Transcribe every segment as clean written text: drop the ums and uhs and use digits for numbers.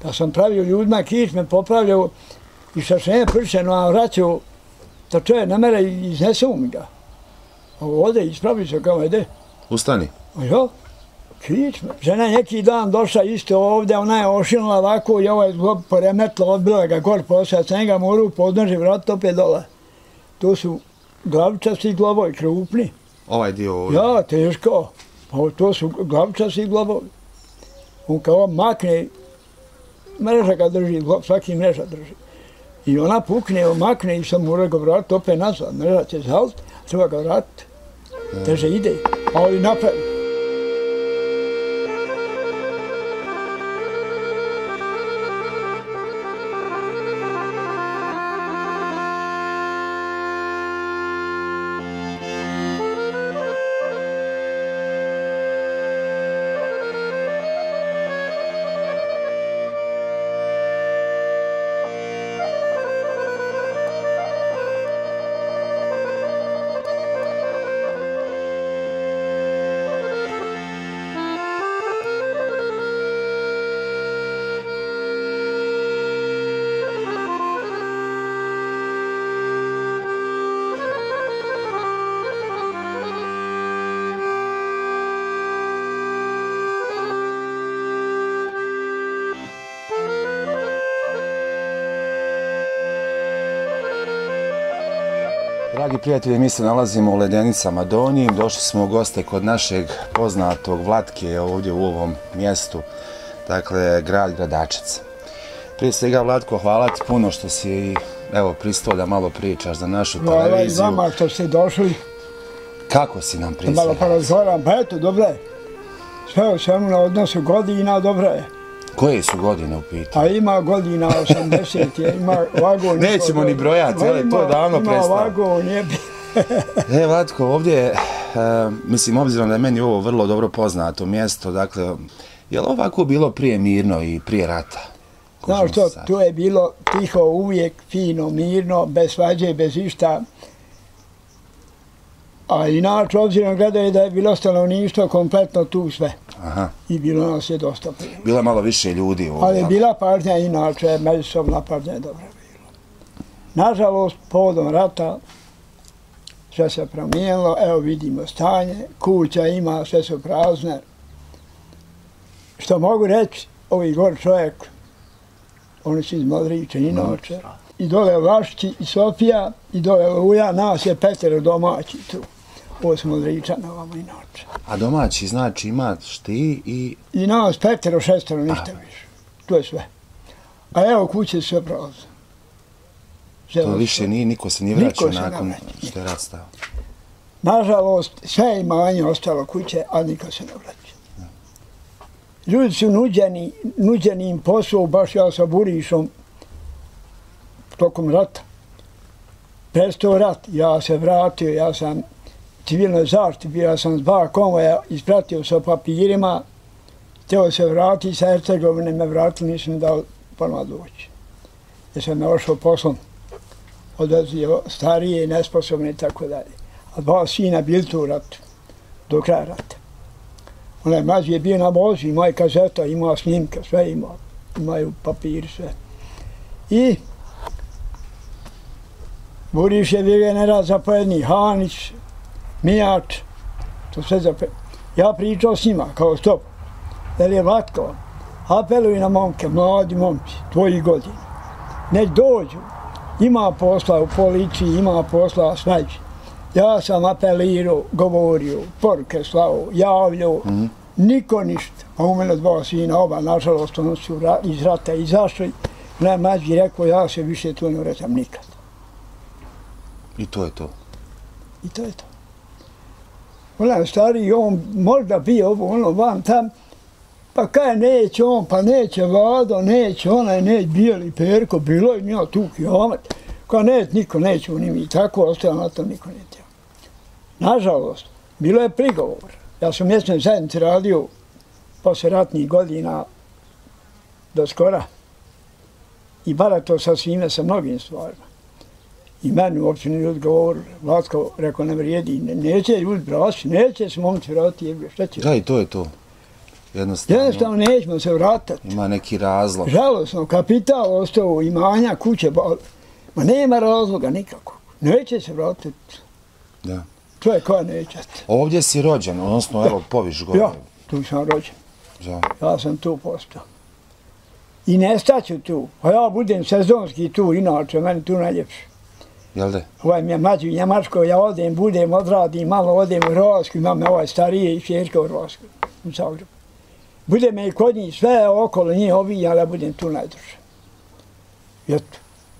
Ja sam pravio ljudima kičme, popravljao i šašenje pršeno, a vraćao da čovjek na mene i iznesu mi ga. Ovdje ispravi se kao ide. Ustani. Jo, kičme. Žena neki dan došla isto ovdje, ona je ošinula ovako i ovo je poremetla, odbila ga gor posle, sam ga morao podnoži vrat opet dole. To su glavičasti globovi, krupni. Ovaj dio ovdje? Ja, teško. To su glavičasti globovi. On kao makne, mreža ga drži, svaki mreža drži. I ona pukne, makne i sam mora ga vratiti opet nazad. Mreža će zaliti, treba ga vratiti. Teže ide, ali napravi. Dragi prijatelji, mi se nalazimo u Ledenicama Donjim, došli smo u goste kod našeg poznatog Vlatke ovdje u ovom mjestu, dakle grad Gradačac. Prije svega Vlatko, hvala ti puno što si pristao da malo pričaš za našu televiziju. Hvala i vama što ste došli. Kako si nam pristao? Malo porazgovaram, pa eto, dobro je. Sve o svemu na odnosu godina, dobro je. Koje su godine u pitanju? A ima godina 80, ima vagon... Nećemo ni brojati, to je davno prestalo. Ima vagon, je bi... Vlatko, ovdje, mislim, obzirom da je meni ovo vrlo dobro poznato mjesto, dakle, je li ovako bilo prije mirno i prije rata? Znaš što, tu je bilo tiho, uvijek fino, mirno, bez svađe, bez išta. A inače, obzirom gledaju da je bilo stanovništvo kompletno tu sve. Aha. I bilo nas je dosta prije. Bilo je malo više ljudi ovdje. Ali je bila pažnja inače, međusobna pažnja je dobra bila. Nažalost, povodom rata sve se promijenilo, evo vidimo stanje, kuća ima, sve su prazne. Što mogu reći, ovi gor čovjek, oni su iz Modrića inače, i dole Vlašći i Sofija, i dole Luja, nas je 5 domaći tu. Ovo smo Modričana ovamo inače. A domaći znači imaš ti i... I nas 5, 6, ništa više. To je sve. A evo kuće sve prazne. To više nije, niko se nije vraćao nakon što je rat stao. Nažalost, sve imanje ostalo kuće, a niko se ne vraća. Ljudi su nuđeni im posao, baš ja sa Burišom, tokom rata. Prestao rat, ja se vratio, ja sam civilnoj zaštiti bio, ja sam s 2 konvoja ispratio sa papirima, htio se vratiti, sa Hercegovine me vratili, nisam dao ponovno doći. Jer sam me ošao poslom, odvezio starije, nesposobne i tako dalje. A 2 sina bili tu u ratu, do kraja rata. Onaj mlađi je bio na vozu, ima je kazeta, ima snimka, sve ima, imaju papiri, sve. I Buriš je bio general zapojednik, Hanić, Mijač, to sve zapojednik. Ja pričao s njima, kao stop, jer je Vlatko, apeluju na momke, mladi momci, tvojih godina. Nek dođu, ima posla u policiji, ima posla svađi. Ja sam apelirao, govorio, poruke slao, javljao, niko ništa. A u mene 2 sina, oba, nažalost, oni su iz rata izašli. Najmlađi rekao, ja se više tu ne vraćam nikad. I to je to? I to je to. Onaj stariji, on možda bio ovo, ono, van tam, pa kaj neće on, pa neće Vlado, neće onaj, neće Bijeli Perko, bilo je njima tu kilomet. Kao neće, niko neće u njim i tako, ostalo na to niko neće. Nažalost, bilo je prigovor. Ja sam mjesnoj zajednici radio posle ratnih godina do skora i barato sa svime, sa mnogim stvarima. I meni uopće nije ljudi govorili, Vlatko rekao ne vrijedi, neće ljudi brasi, neće se momci vratiti, šta će? Da, i to je to. Jednostavno nećemo se vratati. Ima neki razlog. Žalosno, kapital ostao, imanja, kuće, ma nema razloga nikako. Neće se vratiti. Da. Čovjek koja neće. Ovdje si rođen, odnosno evo Poviš gore. Ja, tu sam rođen. Da. Ja sam tu postao. I nestaću tu. A ja budem sezonski tu, inače, meni tu najljepše. Jel da? Ovaj mi je mlađi u Njemačkoj, ja odem, budem, odradim, malo odem u Hrvatsku, imam ovaj starije i čerke u Hrvatskoj, u Zagrebu. Bude me i kod njih, sve okolo njih obijam, ja budem tu najduže. I eto.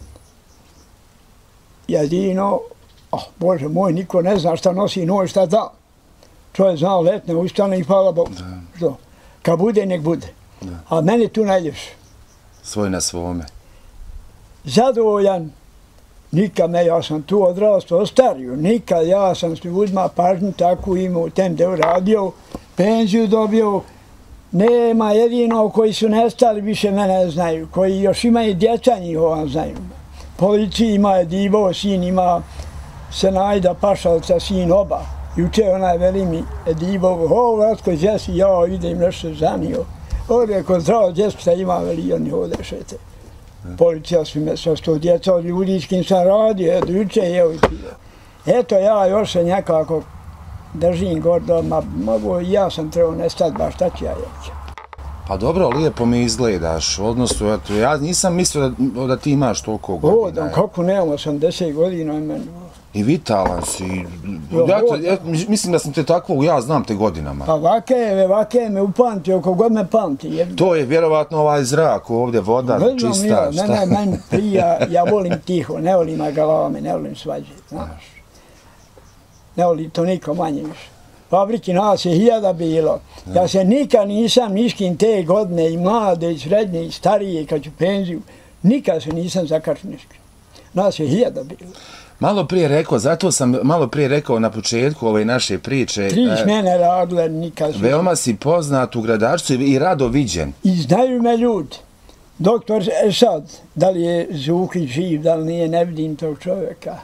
Jedino, Bože moj, niko ne zna šta nosi noć, šta da. Čovjek zna letne, ustane i hvala Bogu. Što? Kad bude, nek bude. A meni tu najljepše. Svoj na svome. Zadovoljan. Nikad ne, ja sam tu odrastao stariju, nikad ja sam s ljudima pažnju takvu imao, tem da uradio, penziju dobio, nema jedino koji su nestali, više mene znaju, koji još imaju djeca njihova znaju. Policiji ima Edivo, sin ima Senajda Pašalca, sin oba. Juče onaj veli mi Edivo, Vatko, gdje si, ja idem nešto zanio. Ovdje kod zdravo djespita ima, veli, oni ovdje šete. Policija su me sa 100 djeca od ljudi s kim sam radio, juče je i pio. Eto, ja još se nekako držim gordo, mogu i ja sam trebao nestati, baš šta ću ja reći. Pa dobro, lijepo mi izgledaš, odnosno, eto, ja nisam mislio da ti imaš toliko godina. Kako nemam, 80 godina i meni. I vitalan si. Ja mislim da sam te takvog, ja znam te godinama. Pa vake me upamti, oko god me pamti. To je vjerovatno ovaj zrak ovdje, voda, čista. Ne, meni prija, ja volim tiho, ne volim agalame, ne volim svađe, znaš. Ne volim to niko manje više. Fabriki nas je 1000 bilo. Ja se nikad nisam niškim te godine, i mlade, i srednje, i starije, kad ću penziju, nikad se nisam zakačio niškim. Nas je 1000 bilo. Malo prije rekao, zato sam malo prije rekao na početku ove naše priče. 3 smjene radile, nikad. Veoma si poznat u Gradačcu i rado viđen. I znaju me ljudi. Doktor sad, da li je Zuhlić živ, da li nije, ne vidim tog čovjeka.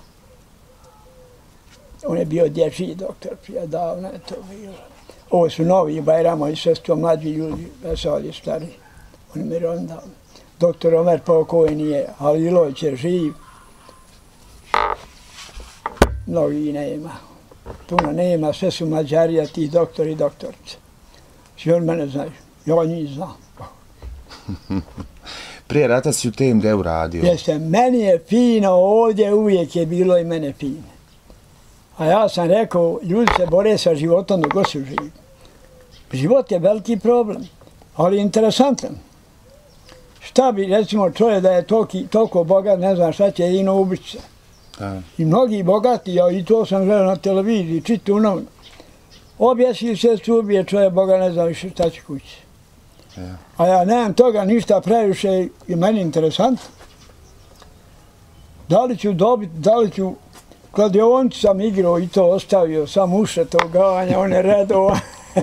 On je bio dječji doktor, prije davno je to bilo. Ovo su novi Bajramo i sve sto mlađi ljudi, sad je stari. On je mirovan davno. Doktor Omer pokoj nije, ali Ilović je živ. Mnogi nema. Puno nema, sve su Mađarija, ti doktori i doktorice. Svi on mene znaju, ja njih znam. Prije rata si u TMD-u radio. Jeste, meni je fino, ovdje uvijek je bilo i mene fino. A ja sam rekao, ljudi se bore sa životom dok su živi. Život je veliki problem, ali interesantan. Šta bi, recimo, čovjek da je toliko bogat, ne znam šta će, jedino ubiti se. I mnogi bogati, ja i to sam gledao na televiziji, čitu u novinu. Objesi se su ubije čovjek, Boga ne znam više šta će kući. A ja nemam toga ništa previše i meni interesantno. Da li ću dobiti, da li ću... Kladionicu sam igrao i to ostavio, sam uše to ganja, one redova.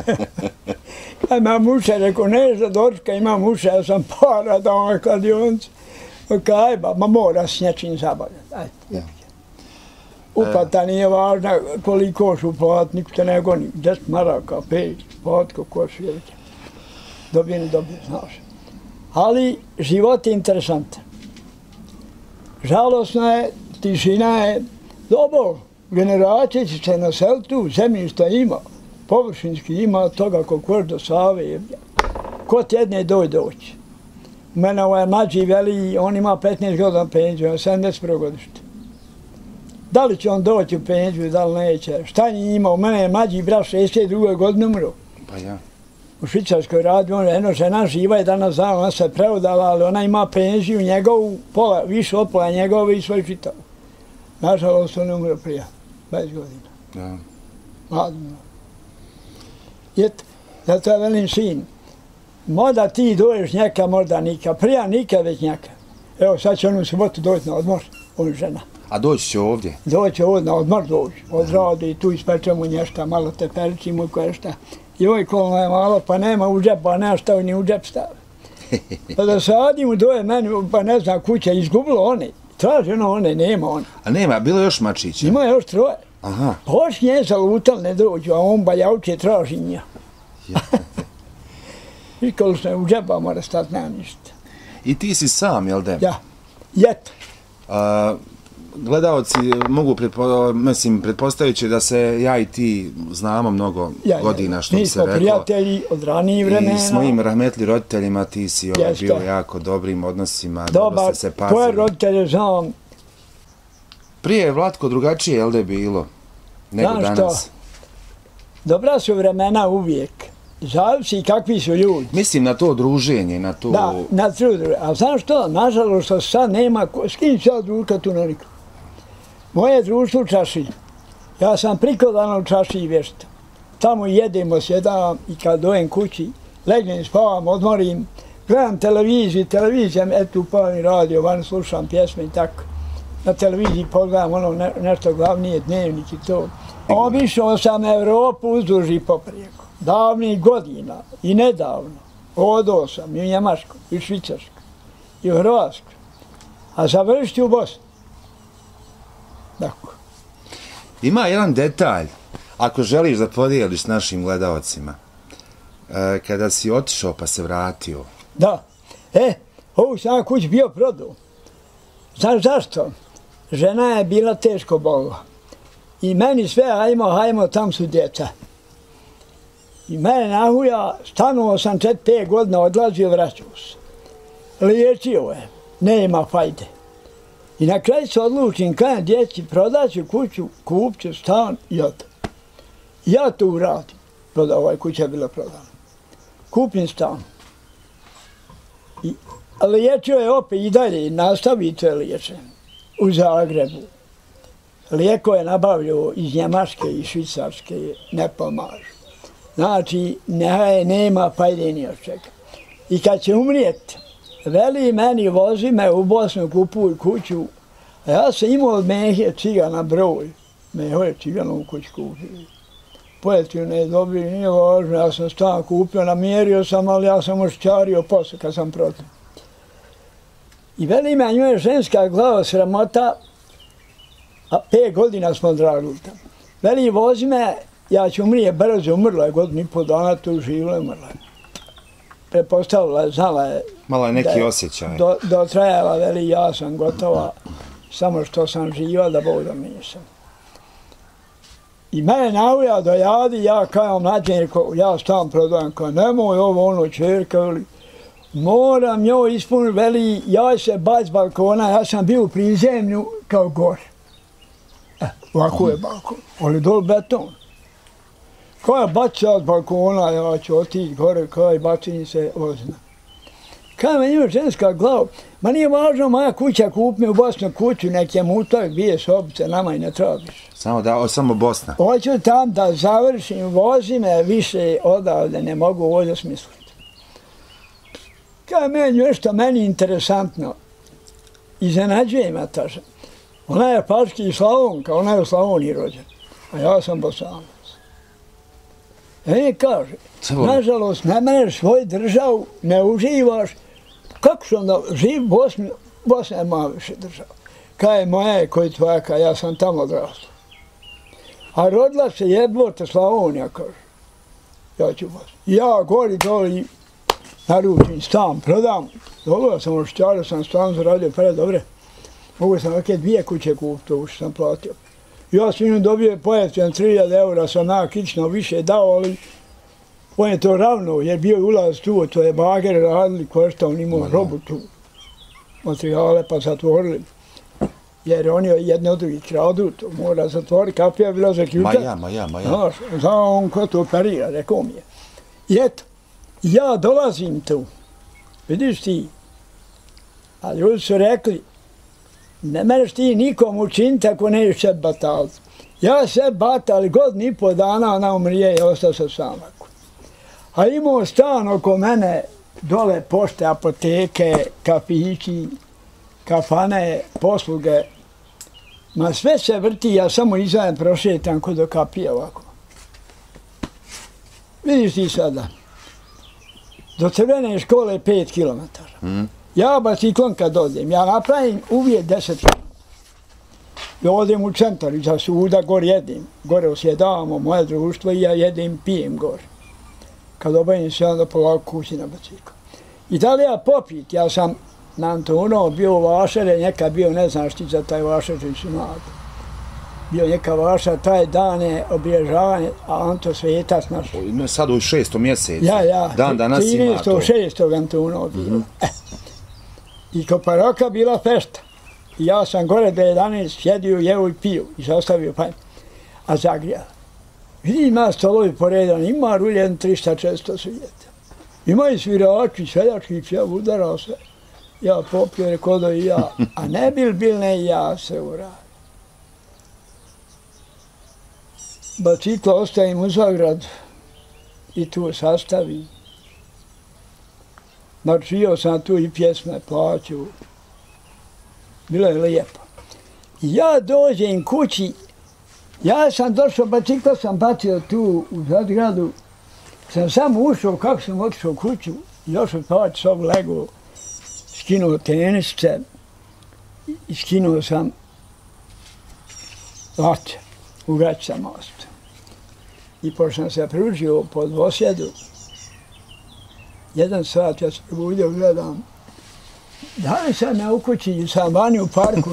Imam uše, rekao, ne za dočka, imam uše, ja sam para dao na kladionicu. Kaj, ma mora s nječim zabavljati. Uplata nije važna koliko ću uplat, niko te ne goni, 10 maraka, 5, uplatko, ko su velike. Dobije, ne dobije, znaš. Ali život je interesantan. Žalosno je, tišina je, dobro, generacije će se naseliti tu, zemljišta ima, površinski ima toga koliko do Save. Ko tjedne doći. Mene ovaj mlađi veli, on ima 15 godina penziju, 71 godište. Da li će on doći u penziju, da li neće, šta nije imao, mene je mlađi brat 62. godine umro. Pa ja. U Švicarskoj radio, jedno žena živa je danas znala, ona se preudala, ali ona ima penziju njegovu, pola, više od pola njegove i svoj čitav. Nažalost, on je umro prije 20 godina. Da. Mladno. Eto, zato ja velim sin, možda ti doješ njeka, možda nika, prija nika već njeka. Evo, sad će on u subotu doći na odmor, on žena. A doći će ovdje? Doći će ovdje na odmor, doći. Odradi, tu ispečemo nješta, malo teperičimo koje šta. I ovoj kolno je malo, pa nema u džep, pa nema šta ni u džep stavi. Pa da sadim doje meni, pa ne znam, kuća izgubilo one. Traži one, nema one. A nema, bilo još mačića? Ima još 3. Aha. Hoš nje zalutal, ne dođu, a on bajavče traži nja. Iskolično u džeba mora stati, nema ništa. I ti si sam, jel de? Ja, jet. Gledalci mogu pretpostaviti da se ja i ti znamo mnogo godina, što bi se reklo. Mi smo prijatelji od ranijih vremena. I s mojim rahmetli roditeljima ti si bio u jako dobrim odnosima. Dobar, tvoje roditelje znam. Prije je Vlatko drugačije, jel da je bilo, nego danas? Znaš što, dobra su vremena uvijek. Zavisi kakvi su ljudi. Mislim na to druženje, na to... Da, na to druženje. A znaš što, nažalost, sad nema... S kim će ja družka tu naliko? Moje društvo u Čašiji. Ja sam prikodan u Čašiji vješta. Tamo jedemo, sjedam i kad dojem kući, legnem, spavam, odmorim, gledam televiziju, eto upavam radio, van slušam pjesme i tako. Na televiziji pogledam ono nešto glavnije, dnevnik i to. Obišao sam Evropu uzduž i poprijeko. Davnih godina i nedavno. Odao sam i u Njemačku, i u Švicarsku, i u Hrvatsku. A završiti u Bosni. Tako. Ima jedan detalj, ako želiš da podijeliš s našim gledalcima. Kada si otišao pa se vratio. Da. Ovu sam kuć bio prodao. Znaš zašto? Žena je bila teško bolna. I meni sve, hajmo, tam su djeca. I mene nahuja, stanuo sam 4-5 godina, odlazio, vraćao se. Liječio je, nema fajde. I na kraju se odlučim, kajem djeci, prodaću kuću, kupću stan i odam. Ja to uradim. Ovaj kuća je bila prodana. Kupim stan. Liječio je opet i dalje, nastavite liječenje u Zagrebu. Lijeko je nabavljao iz Njemačke i Švicarske, ne pomažu. Znači, nema fajde ni od čega. I kad će umrijeti, veli meni, vozi me u Bosnu, kupuj kuću, a ja sam imao od Mehe cigana broj. Meho je ciganovu kuću kupio. Pojetio ne dobio, nije važno, ja sam stan kupio, namjerio sam, ali ja sam ošćario posle kad sam prodao. I veli me, nju je ženska glava sramota, a 5 godina smo odradili tamo. Veli, vozi me, ja ću umrije brzo, umrla je 1,5 dana, tu živla, umrla je. Prepostavila je, znala je... Malo je neki osjećaj. Dotrajala, veli, ja sam gotova, samo što sam živa, da Bog da nisam. I mene nahuja do jadi, ja kao mlađen, ja stan prodajem, kao nemoj ovo, ono, čerka, veli, moram njoj ispuniti, veli, ja se bac s balkona, ja sam bio u prizemlju kao gore. Ovako je balkon, ali dol beton. Kao je baca s balkona, ja ću otići gore, kao je bacini se ozna. Kao me njima ženska glava, ma nije važno moja kuća, kup mi u Bosnu kuću, nek je mutak, bije sobice, nama i ne trabiš. Samo Bosna? Hoću tam da završim, vozi me više odavde, ne mogu ovdje smisliti. Kao je meni nešto meni interesantno, iznenađuje me ta žena. Ona je paški Slavonka, ona je u Slavoniji rođena, a ja sam Bosanac. I kaže, nažalost, ne meneš svoju državu, ne uživaš, kako što onda živ Bosna je malo više država. Kaj je moja, koji tvoja, kaj ja sam tamo odrasla. A rodila se jebota Slavonija, kaže, ja ću Bosnu. Ja gori doli, naručim stan, prodam, dobro sam ošćario, sam stan zaradio, pare dobre. Mogu sam neke 2 kuće kupiti, to što sam platio. Ja sam njim dobio pojeftijan 3.000 eura, sam nakično više dao, ali on je to ravno, jer bio ulaz tu, to je bager radili, koštao, on imao robu tu, materijale pa zatvorili. Jer oni jedne od drugih kradu, to mora zatvoriti, kapija je bila zaključa. Ma ja. Znaš, znao on ko to operira, rekao mi je. I eto, ja dolazim tu, vidiš ti, a ljudi su rekli, ne mereš ti nikom učiniti ako neš se bataliti. Ja se batali 1,5 dana, ona umrije i ostao sam sam. A imao stan oko mene, dole pošte, apoteke, kafići, kafane, posluge. Ma sve se vrti, ja samo izajem prošetam kod do kapije ovako. Vidiš ti sada, do Crvene škole 5 kilometara. Ja biciklom kad odem, ja napravim uvijek 10 km. Ja odem u centar, iza suda, gore jedem. Gore osjedavamo moje društvo i ja jedem, pijem gore. kad obavim se onda polako kući na bicikl. I da li ja popit, ja sam na Antunovo bio u Vašare, nekad bio, ne znam šti za taj Vašar, koji su mladi. Bio neka Vaša, taj dan je obilježavanje, a Anto Svetac naš. Sad u 6. mjesecu. Ja, Dan danas ima to. 13.6. Antunovo bilo. I kod paroka bila fešta. I ja sam gore do 11 sjedio, jeo i pio i sastavio panj. A zagrijala. Vidim ima stolovi poredani, ima ruljen 300-400 svijeta. Ima i svirači, seljački pjev, udarao se. Ja popio, rekao da i ja, a ne bil ne i ja se uradim. Bicikla ostavim u Zagrad i tu sastavim. Načio sam tu i pjesme, plaću. Bilo je lijepo. I ja dođem kući, ja sam došao, bicikla sam bacio tu u Zadgradu, sam samo ušao, kako sam otišao u kuću, došao spavati sobu, legao, skinuo tenisce i skinuo sam lače u Gračica mostu. I pošto sam se pružio pod Dvosjedu, 1 sat ja se probudio, gledam, da li sam ja u kući, sam vani u parku,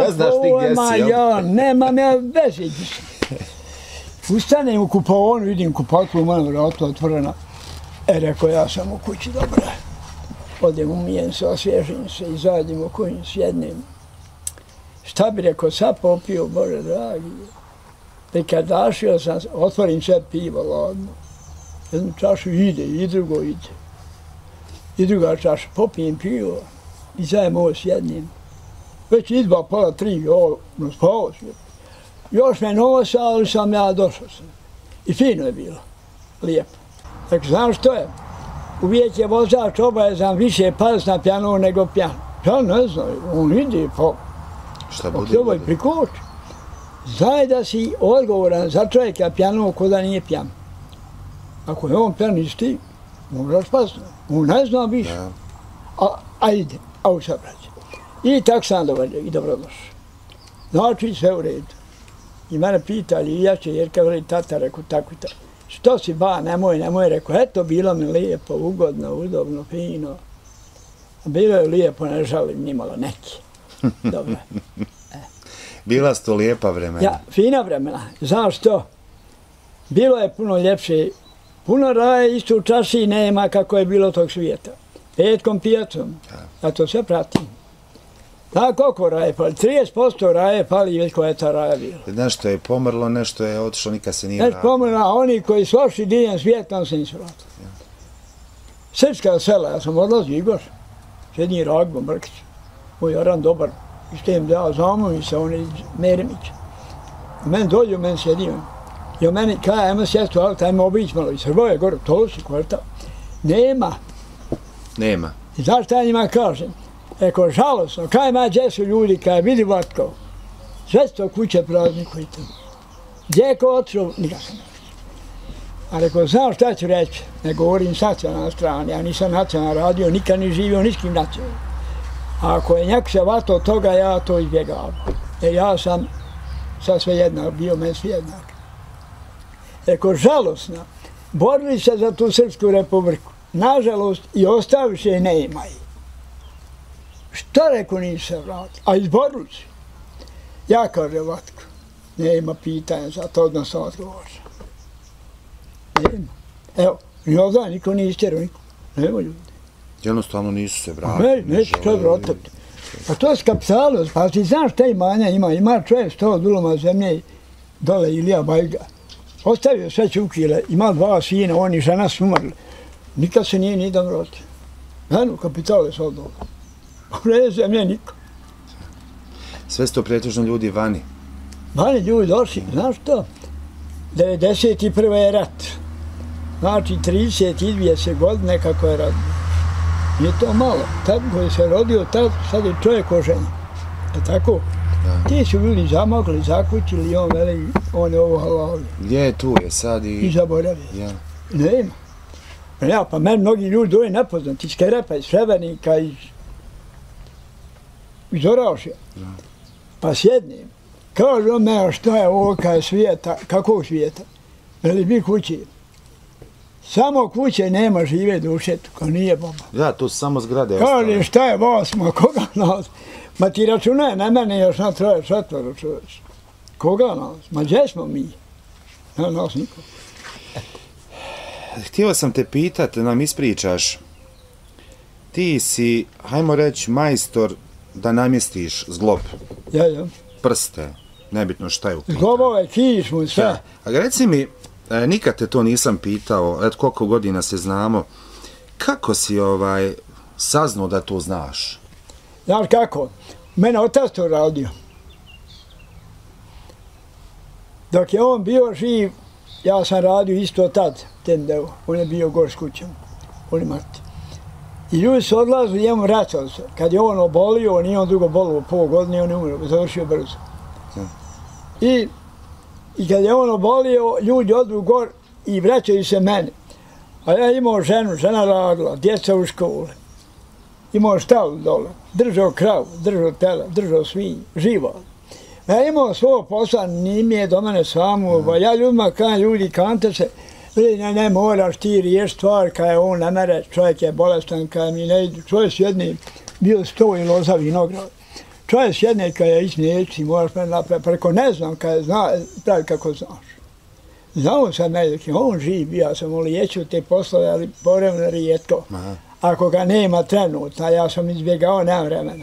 nemam ja veze. Ustanem u kupovonu, vidim kupatku, moja vrata otvorena. Rekao, ja sam u kući, dobro. Odem, umijem se, osvježim se, izađem u kuću, sjednem. Šta bi rekao, sad popio, Bože dragi. Pekadašio sam, otvorim sve pivo, ladno. Jednu čašu ide, i drugo ide. I druga čaša, popijem pivo. I zajem ovo sjednim. Već izba pola 3, ovo, spavao se. Još me nosa, ali sam ja došao sam. I fino je bilo. Lijepo. Dakle, znam što je? Uvijek je vozač obavezan više pas na pjanu nego pjan. Ja ne znam, on ide pa... Šta bude? Ovo je prikoči. Znaj da si odgovoran za čovjeka pjanog ko da nije pjan. Ako je on pjan isti, moraš pasno. On ne zna više. A ide, a u sabrađe. I tak sam dovoljio i dobrodošao. Znači sve u redu. I mene pitali, i ja će Jerka veli tata, rekao tako i tako. Što si ba, nemoj, rekao, eto bilo mi lijepo, ugodno, udobno, fino. Bilo je lijepo, ne žalim nimalo neki. Dobro. Bila su to lijepa vremena. Ja, fina vremena. Znaš što? Bilo je puno ljepše. Puno raje isto u časi nema kako je bilo tog svijeta. Petkom pijacom. Ja to sve pratim. Da, koliko raje pali? 30% raje pali već koja je ta raja bila. Nešto je pomrlo, nešto je otišlo, nikad se nije vratilo. Nešto pomrlo, a oni koji su ošli diljem svijetom se nisu vratili. Srpska sela, ja sam odlazio Igor, srednji Ragbo, Mrkić, moj Joran dobar, i s tem da zamovi se, on je Meremić. Meni dođu, meni sjedio. I o meni kada, ajmo sjesti u auto, ajmo obići malo i Srboje, gore, to si kvartal. Nema. Nema. I znaš šta ja njima kažem? Eko, žalosno, kaj ima gdje su ljudi, kaj vidi Vatko, sve to kuće praznikuju tu. Gdje je ko otišao, nikad sam ne vidio. A reko, znaš šta ću reći, ne govorim s nacionalne strane, ja nisam nacionalno radio, nikad ni živio ni s kim nacionalno. A ako je njak se vato od toga, ja to izbjegavam. Jer ja sam sad sve jednak, bio meni svi jednak. Reko, žalosno, borili se za tu Srpsku republiku, nažalost i ostaviše i ne imaju. Što reko nisi se vratio? A izborili si. Ja kaže Vatko, nema pitanja za to, odnosno odgovor. Nema. Evo, ni ovdje niko nije istjerao, niko. Nema ljudi. Jednostavno nisu se vratili. Neće to vratiti. Pa to je skapitalost, pa ti znaš šta imanja ima. Ima čovjek 100 duloma zemlje, dole Ilija Bajga. Ostavio sve čukile, ima 2 sina, oni žena su umrli. Nikad se nije nijedan vratio. Eno, kapital je sad dole. Ne zemlje niko. Sve su to pretežno ljudi vani. Vani ljudi došli, znaš što? 91. je rat. Znači 32 godine kako je rat. Nije to malo. Tad koji se rodio, sad je čovjek oženjen. Je tako? Ti su ljudi zamogli, zakućili i on veli, on je ovo halavio. Gdje je tu je sad i... I zaboravio. Nema. Ja, pa meni mnogi ljudi doje nepoznati, iz Kerepa, iz Srebrnika, iz Orašja. Pa sjednem. Kaže on mene što je ovo kaj svijeta, kakvog svijeta? Veli mi kući. Samo kuće nema žive duše, ko nije baba. Ja, tu su samo zgrade Kaže, ostale. šta je vas, ma koga nas? Ma ti računaj na mene još na 3-4 čovječ. Koga nas? Ma gdje smo mi? Na nas niko. Htio sam te pitat, da nam ispričaš. Ti si, hajmo reći, majstor da namjestiš zglob, Ja. prste, nebitno šta je u pitanju. Zglobove, kišmu, sve. Da. A reci mi, nikad te to nisam pitao, eto koliko godina se znamo, kako si saznao da to znaš? Znaš kako? Mene otac to radio. Dok je on bio živ, ja sam radio isto tad, ten deo. On je bio gor s kućom, on je mrti. I ljudi su odlazili, njemu vraćali se. Kad je on obolio, nije on dugo bolio, pol godine, on je umro, završio brzo. I kad je on obolio, ljudi odu gor i vraćaju se meni. A ja imao ženu, žena radila, djeca u škole. Imao štalu dole, držao kravu, držao tele, držao svinju, živo. Ja imao svog posla, nije mi je do mene samo, ja ljudima kažem, ljudi, kante se, ne moraš ti riješiti stvar, kada je on ne mere, čovjek je bolestan, kada mi ne idu, čovjek sjedne, bio 100 i loza vinograd. Čovjek sjedne kada je isneći, moraš me napraviti, preko ne znam kada je pravi kako znaš. Znao sam dok je on živ, ja sam u liječu te poslove, ali povremeno rijetko. Ako ga nema trenutno, ja sam izbjegao, nemam vremena.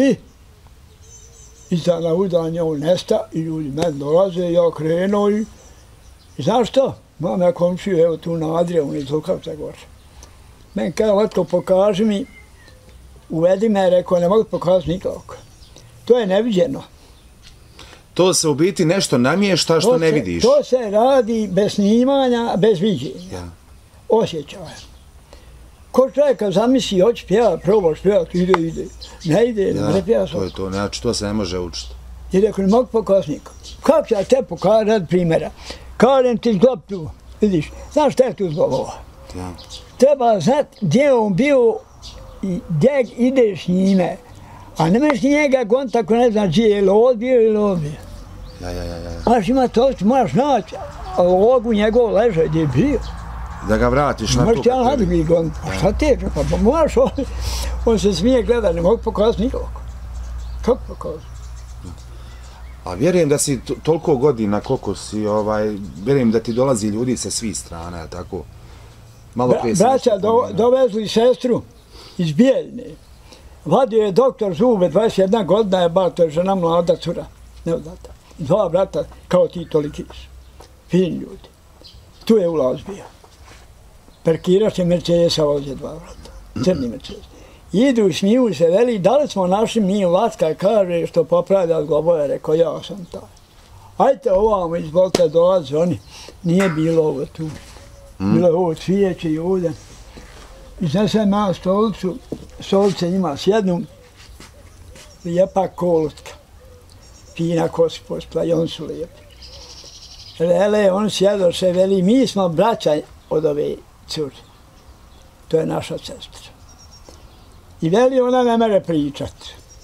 I na udanje on nesta i ljudi meni dolaze, ja krenuo i znaš što? Mam ja komšiju, evo tu na Adrijevu, iz Lukavca gore. Meni kada letko pokaži mi, uvedi me, rekao, ne mogu pokazati nikako. To je neviđeno. To se u biti nešto namješta što ne vidiš. To se radi bez snimanja, bez viđenja. Osjećaja. Ko čovjeka zamisli, hoće pjevati, probaš pjevati, ide. Ne ide, ne pjeva svoj. To je to, znači to se ne može učiti. I rekao, ne mogu pokazati nikako. Kako ću ja te pokazati primjera? Kažem ti zglob tu, vidiš, znaš šta je tu zglobova? Treba znati gdje on bio i gdje ideš njime. A ne možeš njega goniti ako ne znaš gdje je lod bio ili lod bio. Moraš imati to, moraš naći logu njegov ležaj gdje je bio. Da ga vratiš na tu. Možeš ti ja na drugi goniti. Pa šta ti je? Pa moraš, on se smije gledati, ne mogu pokazati nikako. Kako pokazati? A vjerujem da si toliko godina koliko si, vjerujem da ti dolazi ljudi sa svih strana, tako? Braća dovezli sestru iz Bijeljne. Vadio je doktor zube, 21 godina je bar, to je žena mlada cura, neudata. 2 brata, kao ti toliki su. Fini ljudi. Tu je ulaz bio. Parkiraš je Mercedesa voze 2 brata. Crni Mercedes. Idu, smiju se, veli, da li smo našli mi Vlatka, kaže, što popravlja zglobove, rekao, ja sam taj. Ajte ovamo, izvolite, dolaze oni. Nije bilo ovo tu. Bilo je ovo cvijeće i ovdje. Iznesem na stolicu, stolice ima sjednu, lijepa kolutka. Fina kosi pospla i oni su lijepi. Vele, on sjedo se, veli, mi smo braća od ove cure. To je naša sestra. I veli, ona ne mere pričat.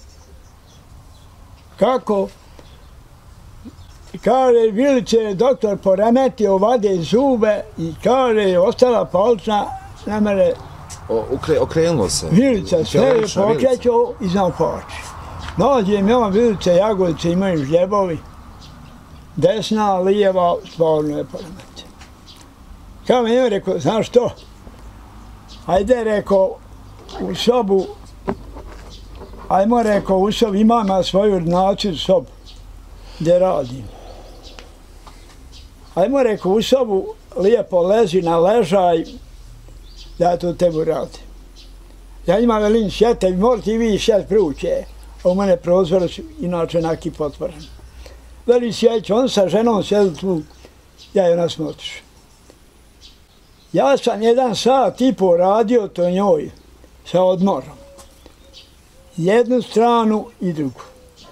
Kako? Kaže, Vilice, doktor poremetio, vade zube i kaže, ostala palčna, ne mere... Okrenulo se. Vilica, sve je pokrećao i znam poči. Nađem ja Vilice, jagodice imaju žljebovi. Desna, lijeva, stvarno je poremetio. Kao mi je rekao, znaš što? Ajde, rekao, u sobu, ajmo, rekao, u sobu, imam svoju ordinaciju sobu, gdje radim. Ajmo, rekao, u sobu, lijepo lezi na ležaj, ja to tebu radim. Ja imam velin sjete, morate i vi sjeti pruće, a u mene prozor su inače naki potvoren. Veli sjeć, on sa ženom sjedi tu, ja je nas motiš. Ja sam 1 sat i po radio to njoj, sa odmorom. Jednu stranu i drugu.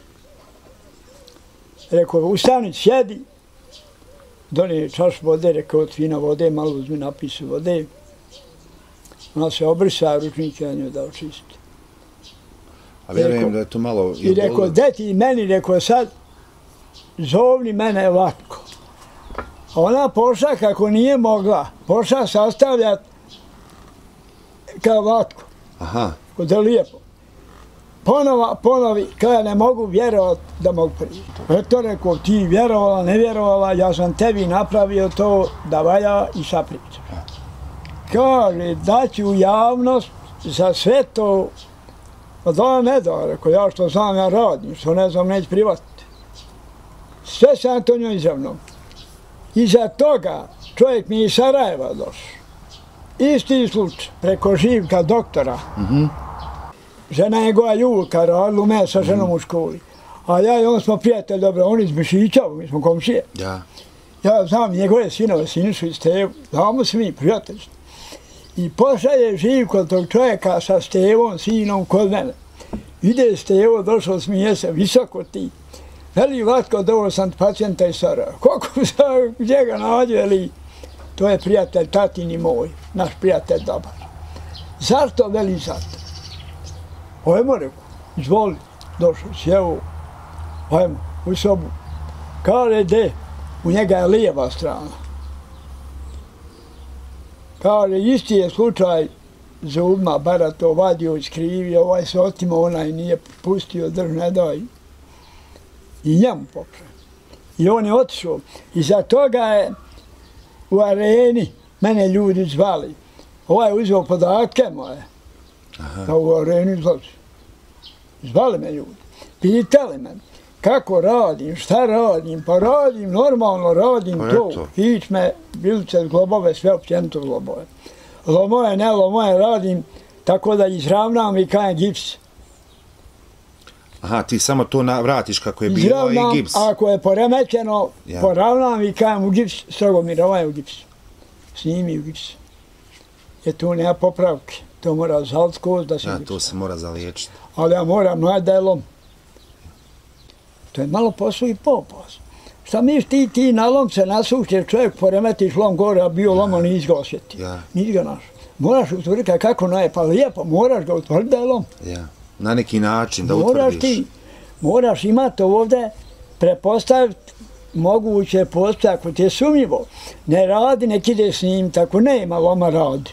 Rekao, ustani, sjedi, donije čaš vode, rekao, od fina vode, malo uzmi napisu vode. Ona se obrisa, ručnik ja njoj dao čisti. A vjerujem da je to malo... I rekao, deti meni, rekao, sad zovni mene Vlatko. A ona pošla kako nije mogla, pošla sastavljati kao vatku. Aha. Kod je lijepo. Ponovi, kada ne mogu vjerovat da mogu prići. Eto rekao, ti vjerovala, ne vjerovala, ja sam tebi napravio to da valja i sapričam. Kaže, daći u javnost za sve to, pa da ne da, rekao, ja što znam, ja radim, što ne znam, neću privatiti. Sve sam to njoj izravno. Iza toga čovjek mi iz Sarajeva došao. Isti slučaj, preko Živka doktora. Žena njegova Julka radila u mene sa ženom u školi. A ja i on smo prijatelji, dobro, on iz Mišića, mi smo komšije. Ja znam njegove sinove, Sinišu i Stevu, znamo se mi, prijatelji. I pošalje Živko tog čovjeka sa Stevom, sinom, kod mene. Ide Stevo, došao, smije se, visoko ti. Veli, Vatko, dovolj sam pacijenta iz Sarajeva. Kako sam, gdje ga nađe, veli? To je prijatelj tatini moj, naš prijatelj dobar. Zašto, veli, zato? Ajmo, rekao, izvoli, došao, sjeo, ajmo, u sobu. Kaže, de, u njega je lijeva strana. Kaže, isti je slučaj zubma, bara to vadio, iskrivio, ovaj se otimao, onaj nije pustio, drž, ne daj. I njemu popravio. I on je otišao. I za toga je u areni mene ljudi zvali. Ovaj je uzeo podatke moje. Da u areni izlazi. Zvali me ljudi. Pitali me kako radim, šta radim. Pa radim, normalno radim to. Kičme, bilice, zglobove, sve općenito zglobove. Lomoje, ne lomoje, radim tako da izravnam i kajem gips. Aha, ti samo to vratiš kako je bilo i gips. Ako je poremećeno, poravnam i kajem u gips, strogo mirovanje u gips. Snimi u gips. Jer tu nema popravke. To mora zalt kost da se gipsa. To se mora zaliječiti. Ali ja moram naći da je lom. To je malo posao i popos. Šta misliš ti na lom se nasušćeš, čovjek poremetiš lom gore, a bio lom, nis ga osjeti. Nis ga naš. Moraš utvrditi kako naje, pa lijepo, moraš ga utvrditi da je lom. Na neki način da utvrdiš. Moraš imati ovdje, prepostaviti moguće postoje, ako ti je sumnjivo. Ne radi, nek ide s njim, tako nema loma radi.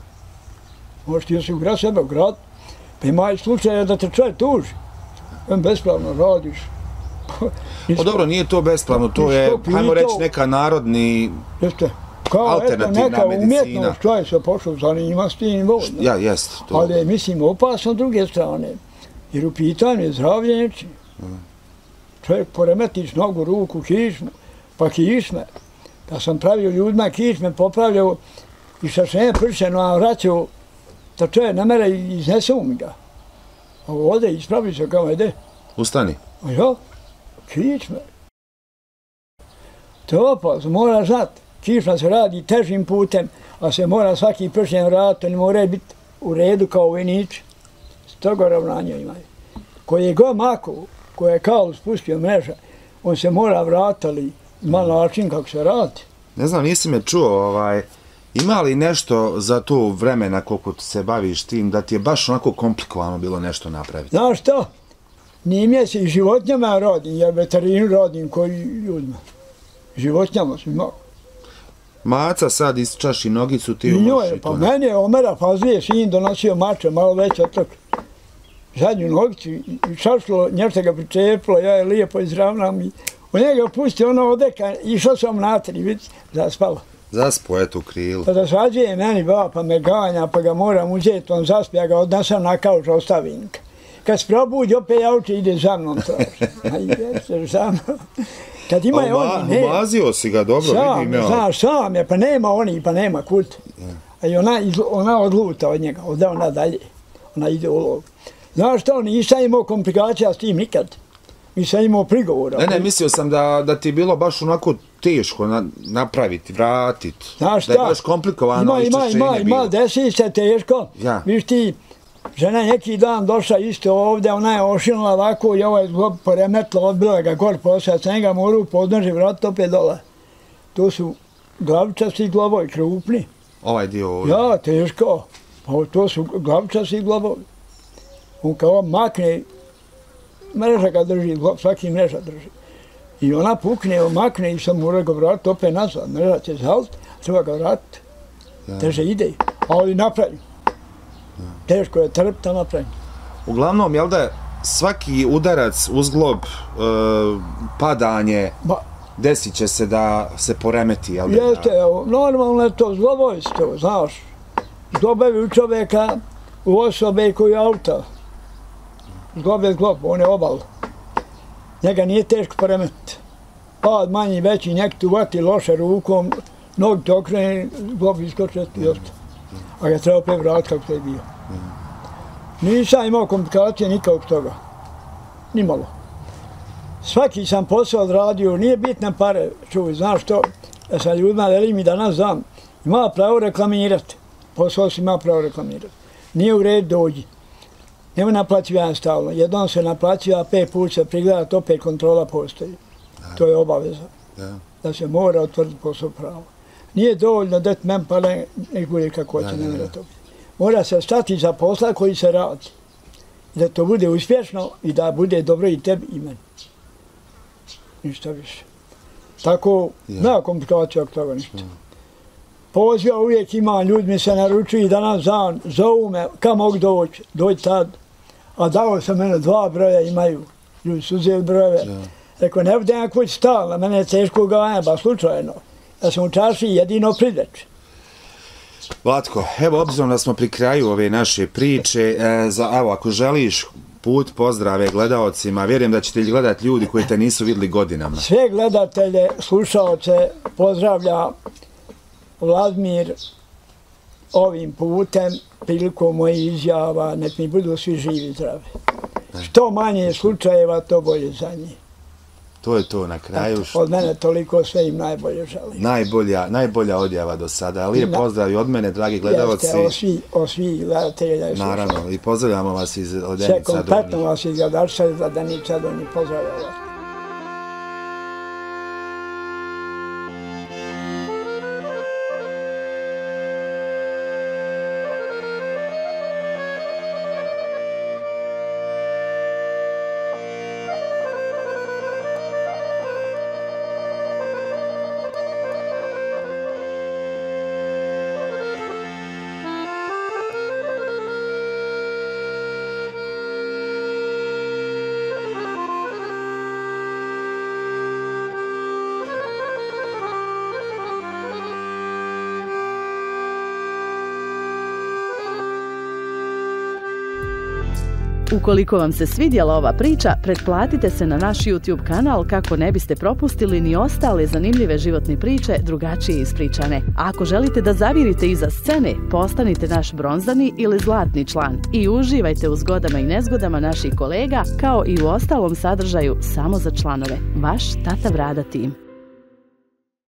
Možeš ti osigurati sebe u grad, pa ima slučaje da te čovjek tuži. Bespravno radiš. O dobro, nije to bespravno, to je, hajmo reći, neka narodni alternativna medicina. Umjetnost, čovjek se pošao zanima s tim vodno. Jest. Ali je, mislim, opasno s druge strane. Jer u pitanju je zdravlje nečije. Čovjek poremetiš nogu, ruku, kišmu, pa kišme. Kad sam pravio ljudima kišme, popravljao i šašenje pršeno, a vraćao da čovjek ne mere i iznesu mi ga. A ovdje ispravi se kao ide. Ustani. A ja, kišme. To je opasno, mora znati. Kišma se radi težim putem, a se mora svaki pršen vratiti, ne mora biti u redu kao vojnici. Stoga ravnanja imaju. Koji je go mako, koji je kao spustio mreža, on se mora vratiti, ima način kako se radi. Ne znam, nisi me čuo, ima li nešto za to vremena koliko se baviš tim, da ti je baš onako komplikovano bilo nešto napraviti? Znaš što? Nije se i životinjama radim, ja veterinu radim koji ljudima. Životinjama su imao. Maca sad iz čaši nogicu ti umoš i to. Pa meni je Omera Fazlije sin donosio mače, malo već od toga. Zadnju nogicu i čašlo, nješta ga pričepilo, ja je lijepo izravnam i u njega pustio ono odeka, išao sam natri, vidite, zaspalo. Zaspo, eto, u krilu. Pa da svađuje meni ba, pa me ganja, pa ga moram uzeti, on zaspi, ja ga odnesam na kauč, ostavim ga. Kad se probudi, opet jauče, ide za mnom to. Jeste, za mnom. Kad ima je oni, ne. Umazio si ga, dobro, vidim ja. Znaš, sam je, pa nema oni, pa nema kult. A i ona odluta od njega, odda ona dalje. Ona ide u lov. Znaš što, nisam imao komplikacija s tim nikad. Nisam imao prigovora. Ne, mislio sam da ti je bilo baš onako teško napraviti, vratiti. Znaš šta? Da je baš komplikovano iščešćenje bilo. Ima, desi se teško. Viš ti, žena neki dan došla isto ovdje, ona je ošinula ovako i ovaj zglob poremetila, odbila ga gor posao, sa njega moru podnoži vratiti opet dole. To su glavičasti globovi, krupni. Ovaj dio ovdje? Ja, teško. To su glavičasti globovi. On kao makne, mreža ga drži, svaki mreža drži. I ona pukne, omakne i sam mora ga vratiti opet nazad. Ne da će zaliti, treba ga vratiti. Teže ide, ali napravi. Teško je trpta napravi. Uglavnom, jel da svaki udarac, uzglob, padanje, desit će se da se poremeti, jel da? Jeste, normalno je to zlobojstvo, znaš. Zglobevi u čovjeka, u osobe koji je auta. Zglob je zglob, on je obal. Njega nije teško poremetiti. Pad manji, veći, nek tu vati loše rukom, nogi te okrene, zglob iskoče i ostaje. A ga treba opet vratiti kako to je bio. Nisam imao komplikacije nikog toga. Nimalo. Svaki sam posao odradio, nije bitne pare, čuj, znaš što, ja sam ljudima, veli mi danas znam, ima pravo reklamirati. Posao si ima pravo reklamirati. Nije u red, dođi. Nema naplaćivanja stalno. Jednom se naplaćiva, 5 puta se prigledati, opet kontrola postoji. To je obaveza. Da se mora otvrditi posao pravo. Nije dovoljno da men pare, nek bude kako će, ne mora to biti. Mora se stati za posla koji se radi. Da to bude uspješno i da bude dobro i tebi i meni. Ništa više. Tako, nema komplikacija od toga ništa. Poziva uvijek ima, ljudi mi se naručuju i danas dan, zovu me, kam mogu doći, dođi tad. A dao sam mene 2 broja imaju, ljudi su uzeli brojeve. Rekao, ne bude ja kući stalno, mene je teško gajanje, ba slučajno. Ja sam u čaši jedino prideć. Vlatko, evo, obzirom da smo pri kraju ove naše priče, evo, ako želiš put pozdrave gledaocima, vjerujem da ćete gledati ljudi koji te nisu vidjeli godinama. Sve gledatelje, slušaoce, pozdravlja Vladimir ovim putem, prilikom mojih izjava, nek mi budu svi živi i zdravi. Što manje slučajeva, to bolje za njih. To je to na kraju. Od mene toliko, sve im najbolje želim. Najbolja odjava do sada. Lijep pozdrav i od mene, dragi gledalci. Jeste, od svih gledatelja. Naravno, i pozdravljamo vas iz Ledenica Donji. Sve kompletno vas iz Ledenica Donji pozdravljamo vas. Ukoliko vam se svidjela ova priča, pretplatite se na naš YouTube kanal kako ne biste propustili ni ostale zanimljive životne priče drugačije ispričane. A ako želite da zavirite iza scene, postanite naš bronzani ili zlatni član i uživajte u zgodama i nezgodama naših kolega kao i u ostalom sadržaju samo za članove. Vaš Tata Brada tim.